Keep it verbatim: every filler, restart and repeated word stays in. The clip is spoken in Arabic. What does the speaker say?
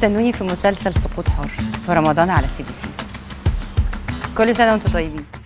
واستنوني في مسلسل سقوط حر في رمضان على سي بي سي. كل سنه وانتم طيبين.